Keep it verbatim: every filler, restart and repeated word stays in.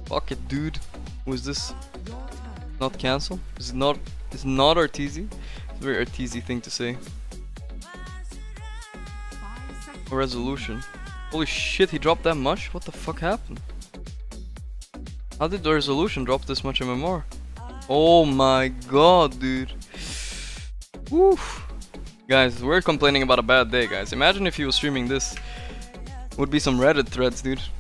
Fuck it, dude. Who is this? Not cancel? Is it not? Is it not Arteezy? It's a very Arteezy thing to say. A resolution. Holy shit, he dropped that much? What the fuck happened? How did the resolution drop this much M M R? Oh my god, dude. Woof. Guys, we're complaining about a bad day, guys. Imagine if he was streaming this. Would be some Reddit threads, dude.